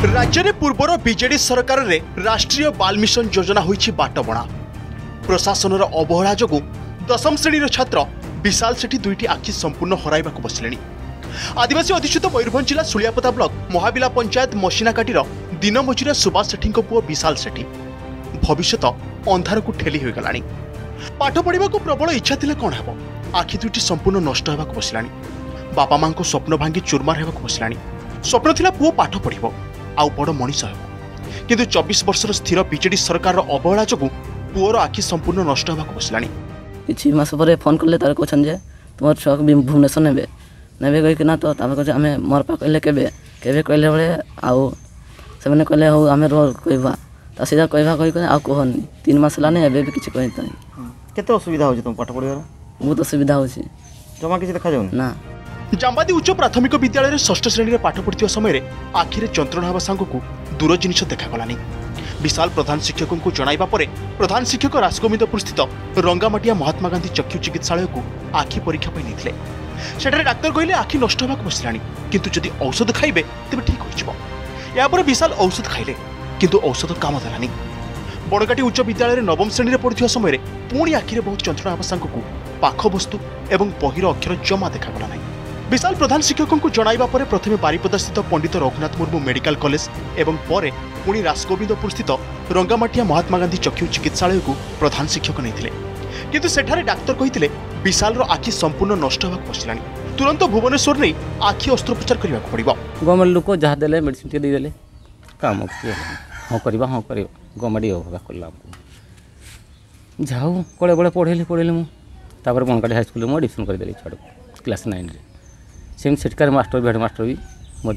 राज्य में पूर्वर बीजेडी सरकार रे राष्ट्रीय बाल मिशन योजना होईछि बाटबणा। प्रशासन अवहेला जोगु दशम श्रेणी छात्र विशाल सेठी दुईटी आखि संपूर्ण हराइबा बसिले। आदिवासी अधिष्ठित मयूरभंज जिला सुलियापदा ब्लॉक महाबिला पंचायत मशीनाकाटीर दिन मजुरिया सुभाष सेठी पुओ विशाल सेठी भविष्य अंधार को ठेली हो गलानी। पाठ पढ़ा प्रबल इच्छा थिले कौन हेबो, आखि दुईटी संपूर्ण नष्ट होगा बसिलानी। बापा मां को स्वप्न भांगी चुरमार होगा बसिलानी। स्वप्न थिला पुओ पाठ पढ़िबो आउ बड़ मनीष हेबो, किंतु 24 वर्षर स्थिर बीजेडी सरकार अवहेला जोगु पुओर आखि संपूर्ण नष्ट होगा बसिलानी। किछि मास परे फोन करले तार कोछन जे तुमर छक भुवनेश्वर नेबे नेबे कहि कि ना तो तामे कह आमे मोर पा कहले केबे केबे कहले बळे आउ से माने कहले हो आमे रो कहबा ता सीधा कहबा कहि आ कहनी 3 मास लाने एबे भी किछि कहि तई केते असुविधा हो जे तुम पाठ पढियार बहुत असुविधा हो छी जमा किछि देखा जाउन ना। जाम्बादी उच्च प्राथमिक विद्यालय षष्ठ श्रेणी पाठ पढ़ुवा समय आखिरे चंत्रणा हवा सांग को दूर जिनिष देखागलानी। विशाल प्रधान शिक्षकों को जणाइबा परे प्रधान शिक्षक राजगोविंदपुर स्थित रंगामाटिया महात्मा गांधी चक्षु चिकित्सालय को आखि परीक्षा पर नहीं सेठारे डाक्तर कहले आखि नष्ट होगा बसिलानी, किंतु जदि औषध खाइबे तेबे ठीक होइछबो। या पर विशाल औषध खाइले किंतु औषध काम देलानी। बड़काटी उच्च विद्यालय नवम श्रेणी पढ़ुवा समय पुणी आखिरे बहुत चंत्रणा हवा सांग को पाख वस्तु एवं बहिर अक्षर जमा देखागला नहीं। विशाल प्रधान शिक्षकों को जणाइबा परे प्रथमे बारिपदा स्थित पंडित रघुनाथ मुर्मू मेडिकल कॉलेज एवं परे पुणी राजगोविंदपुर स्थित रंगामाटिया महात्मा गांधी चक्षु चिकित्सालय को प्रधान शिक्षक नहीं, किंतु सेठारे डाक्तर कहिथिले विशाल आखि संपूर्ण नष्ट होगा बसिलानी। तुरंत भुवनेश्वर नहीं आखि अस्त्रोपचार करने पड़ो। गवर्नमेंट लोक जहाँ देले मेडिसिन टे देले काम हाँ करवा गवर्नमेंट होगा कला जाऊ कड़े बड़े पढ़े मुझे बनकाटी हाई स्कूल में एडमिशन करदेली छुआ क्लास 9 सेम सेठकार मास्टर भी हेड मास्टर भी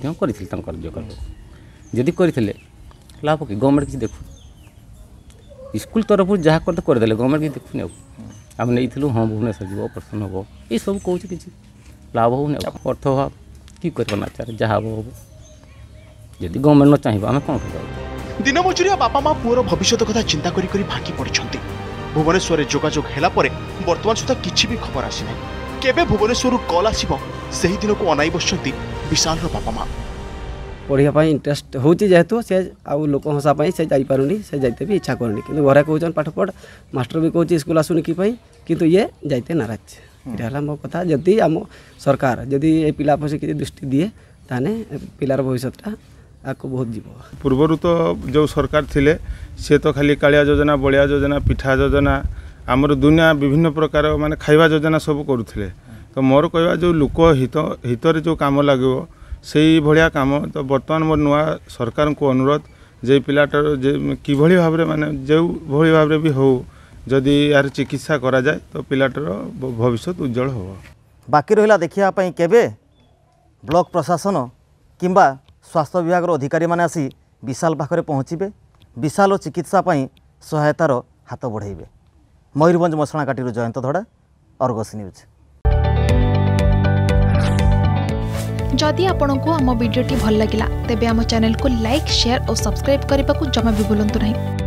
जदि करते लाभ कि गवर्नमेंट किसी देखु स्कूल तरफ जहाँ करदे गवर्नमेंट किसी देखुनि आम नहीं हाँ भुवनेश्वर जीव ऑपरेशन हम ये सब कौन कि लाभ हो अर्थ अभाव कि करना जहाँ हम जदि गवर्नमेंट न चाहिए आम कौन कर। दिन मजुरिया बापा माँ पुअर भविष्य कथा चिंता करी भांगी पड़ते। भुवनेश्वर जोगाजोग है बर्तमान सुधा किसी भी खबर आसी ना। केबे भुवनेश्वर कल आसिबो सेही दिन को अनाई बसंती विशाल बापा माँ। पढ़िया इंटरेस्ट हो जेहेतु से आउ लोक हंसा से जापारूनी से जाते भी इच्छा करनी कि घरे कहन पाठ पढ़ मास्टर भी कहूँ स्कूल आसुनी कि किंतु ये जाते नाराज यहाँ मो कथा। जदि आम सरकार जदि ये पिला पर किसी दृष्टि दिए ताने पिलार भविष्यटा आपको बहुत जीव। पूर्वर तो जो सरकार थिले सी तो खाली कालिया योजना बलिया योजना पिठा योजना आमर दुनिया विभिन्न प्रकार माने खाइबा योजना सब करुले। तो मोर कहवा जो लोक हितरे जो काम लगे से भाया काम तो बर्तमान मोर नुआ सरकार को अनुरोध जे पिलाटर कि भाव माने जो भाव भी हो जदि यार चिकित्सा करा जाए तो पिलाटर भविष्य उज्जवल हो। बाकी रहा देखिया केबे ब्लॉक प्रशासन किंबा स्वास्थ्य विभाग अधिकारी माने आसी विशाल पाखरे पहुँचे विशाल चिकित्सा सहायतार हाथ बढ़ाइबे। मयूरभंज मसणाकाटी जयंत धड़ा, अर्गस न्यूज। जदि आपंक आम भिडी भल लगा तेब आम चैनल को लाइक शेयर और सब्सक्राइब करने को जमा भी भूलु नहीं।